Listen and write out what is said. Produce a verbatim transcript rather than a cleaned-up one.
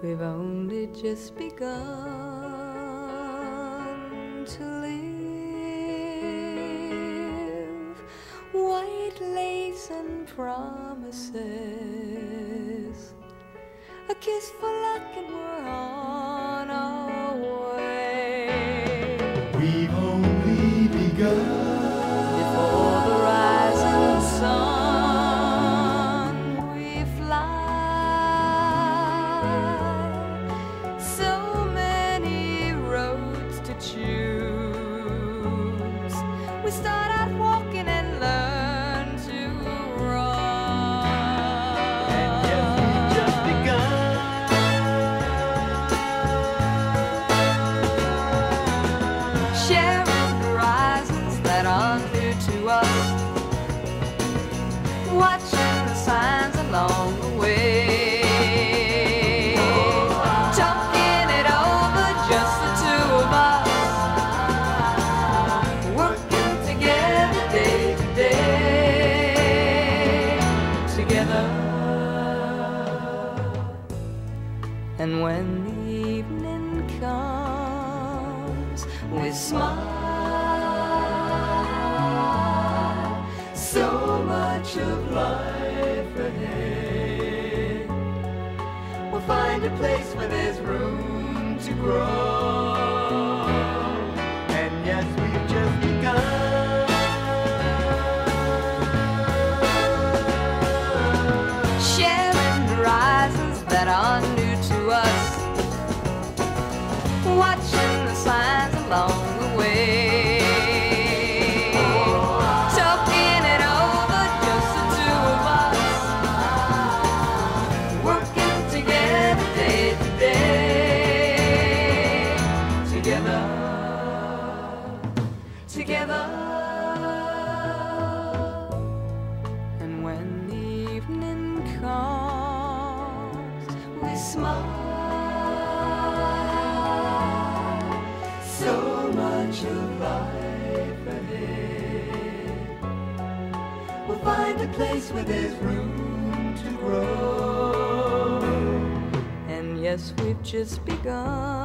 We've only just begun to live. White lace and promises, a kiss for luck and we're on our way. We've only begun. Before the rising sun we fly. So many roads to choose. We start out walking and learn to run. And yes, we've just begun. Sharing horizons that are new to us, watching the signs along the way, talking it over, just the two of us, working together day to day, together. And when the evening comes, we smile. So much of life ahead. We'll find a place where there's room to grow. And yes, we've just begun. Sharing horizons that are new to us, watching the signs along the way, talking it over, just the two of us, working together day to day, together, together. And when the evening comes, we smile. So much of life ahead. We'll find a place where there's room to grow. And yes, we've just begun.